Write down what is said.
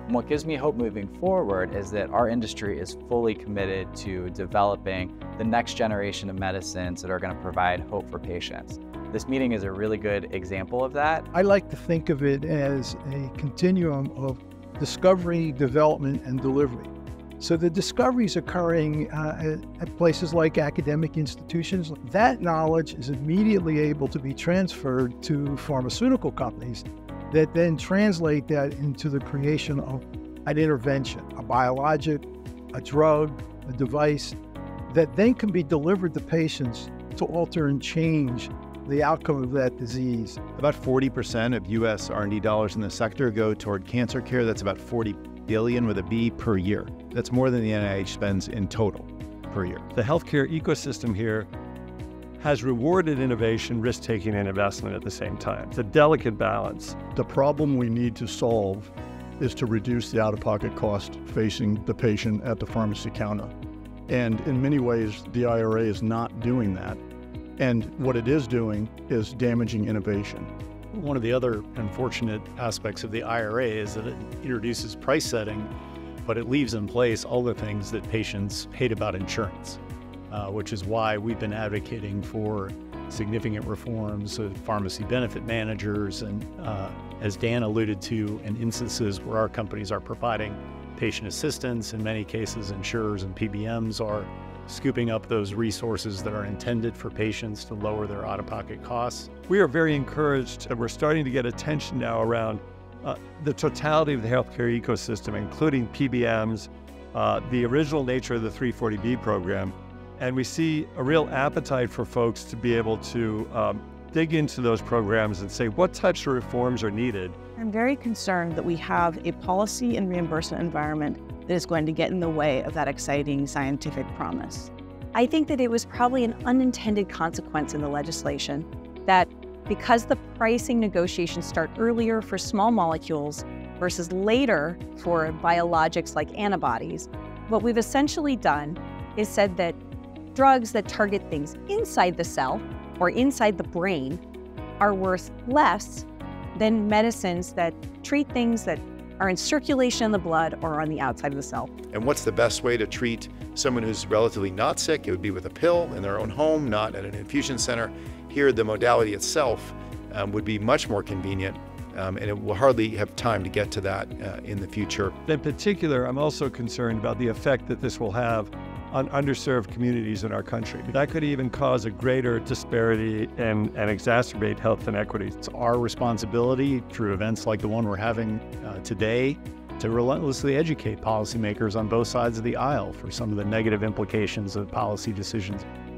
And what gives me hope moving forward is that our industry is fully committed to developing the next generation of medicines that are going to provide hope for patients. This meeting is a really good example of that. I like to think of it as a continuum of discovery, development, and delivery. So the discoveries occurring at places like academic institutions, that knowledge is immediately able to be transferred to pharmaceutical companies that then translate that into the creation of an intervention, a biologic, a drug, a device that then can be delivered to patients to alter and change the outcome of that disease. About 40% of U.S. R&D dollars in the sector go toward cancer care. That's about 40 billion with a B per year. That's more than the NIH spends in total per year. The healthcare ecosystem here has rewarded innovation, risk-taking, and investment at the same time. It's a delicate balance. The problem we need to solve is to reduce the out-of-pocket cost facing the patient at the pharmacy counter. And in many ways, the IRA is not doing that. And what it is doing is damaging innovation. One of the other unfortunate aspects of the IRA is that it introduces price setting, but it leaves in place all the things that patients hate about insurance, which is why we've been advocating for significant reforms of pharmacy benefit managers, and as Dan alluded to, in instances where our companies are providing patient assistance, in many cases insurers and PBMs are scooping up those resources that are intended for patients to lower their out-of-pocket costs. We are very encouraged, and we're starting to get attention now around the totality of the healthcare ecosystem, including PBMs, the original nature of the 340B program, and we see a real appetite for folks to be able to dig into those programs and say what types of reforms are needed. I'm very concerned that we have a policy and reimbursement environment that is going to get in the way of that exciting scientific promise. I think that it was probably an unintended consequence in the legislation that because the pricing negotiations start earlier for small molecules versus later for biologics like antibodies, what we've essentially done is said that drugs that target things inside the cell or inside the brain are worth less than medicines that treat things that are in circulation in the blood or on the outside of the cell. And what's the best way to treat someone who's relatively not sick? It would be with a pill in their own home, not at an infusion center. Here, the modality itself would be much more convenient, and it will hardly have time to get to that in the future. In particular, I'm also concerned about the effect that this will have on underserved communities in our country. That could even cause a greater disparity and exacerbate health inequities. It's our responsibility through events like the one we're having today to relentlessly educate policymakers on both sides of the aisle for some of the negative implications of policy decisions.